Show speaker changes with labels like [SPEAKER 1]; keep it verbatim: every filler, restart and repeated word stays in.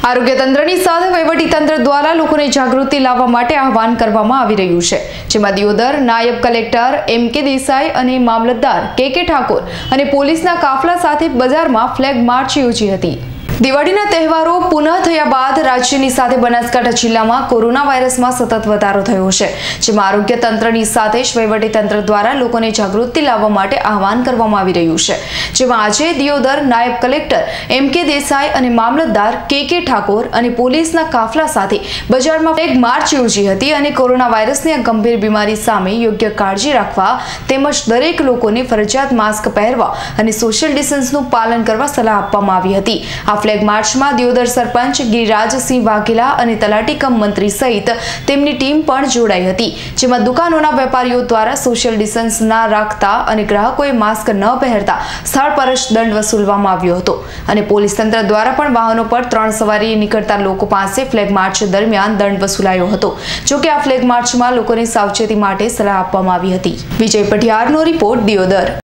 [SPEAKER 1] આરોગ્ય તંત્રની સાથે વહીવટી તંત્ર દ્વારા લોકોને જાગૃતિ લાવવા માટે આહવાન કરવામાં આવી રહ્યું છે, જેમાં દિયોદર નાયબ કલેક્ટર એમ કે દેસાઈ અને મામલતદાર કે કે ઠાકોર અને પોલીસના કાફલા સાથે બજારમાં ફ્લેગ માર્ચ યોજી હતી। દિવાળીના તહેવારો પુનઃ થયા બાદ રાજ્યની સાથે બનાસકાંઠા જિલ્લામાં કોરોના વાયરસમાં સતત વધારો થયો છે, જેમાં આરોગ્ય તંત્રની સાથે જ વહીવટી તંત્ર દ્વારા લોકોને જાગૃતિ લાવવા માટે આહવાન કરવામાં આવી રહ્યું છે, જેમાં આજે દિયોદર નાયબ કલેક્ટર એમ કે દેસાઈ અને મામલતદાર કે કે ઠાકોર અને પોલીસના કાફલા સાથે બજારમાં ફ્લેગ માર્ચ યોજી હતી અને કોરોના વાયરસની આ ગંભીર બીમારી સામે યોગ્ય કાળજી રાખવા તેમજ દરેક લોકોને ફરજિયાત માસ્ક પહેરવા અને સોશિયલ ડિસ્ટન્સનું પાલન કરવા સલાહ આપવામાં આવી હતી। આ ફ્લેગ માર્ચમાં દિયોદર સરપંચ ગિરિરાજસિંહ વાઘેલા અને તલાટી કમ મંત્રી સહિત તેમની ટીમ પણ જોડાઈ હતી, જેમાં દુકાનોના વેપારીઓ દ્વારા સોશિયલ ડિસ્ટન્સ ના રાખતા અને ગ્રાહકોએ માસ્ક ન પહેરતા સ્થળ પર જ દંડ વસૂલવામાં આવ્યો હતો અને પોલીસ તંત્ર દ્વારા પણ વાહનો પર ત્રણ સવારી નીકળતા લોકો પાસે ફ્લેગ માર્ચ દરમિયાન દંડ વસૂલાયો હતો। જો કે આ ફ્લેગ માર્ચમાં લોકોને સાવચેતી માટે સલાહ આપવામાં આવી હતી। વિજય પટિયારનો રિપોર્ટ, દિયોદર।